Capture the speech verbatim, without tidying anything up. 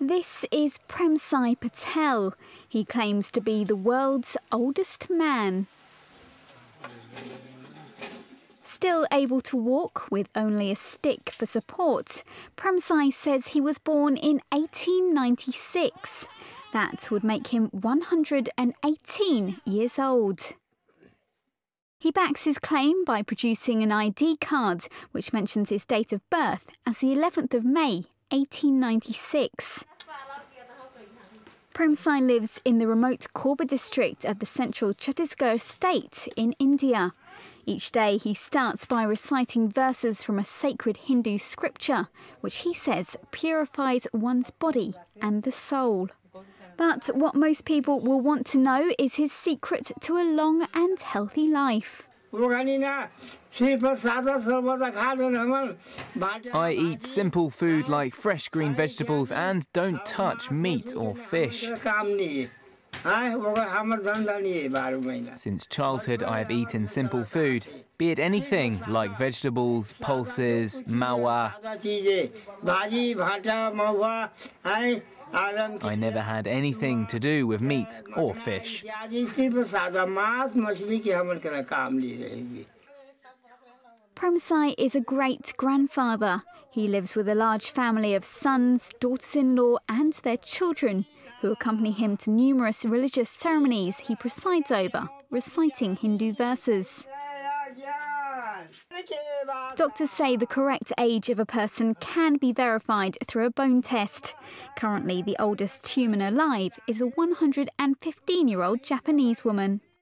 This is Premsai Patel. He claims to be the world's oldest man. Still able to walk with only a stick for support, Premsai says he was born in eighteen ninety-six. That would make him one hundred eighteen years old. He backs his claim by producing an I D card which mentions his date of birth as the eleventh of May, eighteen ninety-six. Premsai lives in the remote Korba district of the central Chhattisgarh state in India. Each day he starts by reciting verses from a sacred Hindu scripture, which he says purifies one's body and the soul. But what most people will want to know is his secret to a long and healthy life. I eat simple food like fresh green vegetables and don't touch meat or fish. Since childhood, I have eaten simple food, be it anything like vegetables, pulses, mawa. I never had anything to do with meat or fish. Premsai is a great-grandfather. He lives with a large family of sons, daughters-in-law and their children, who accompany him to numerous religious ceremonies he presides over, reciting Hindu verses. Doctors say the correct age of a person can be verified through a bone test. Currently, the oldest human alive is a one hundred fifteen-year-old Japanese woman.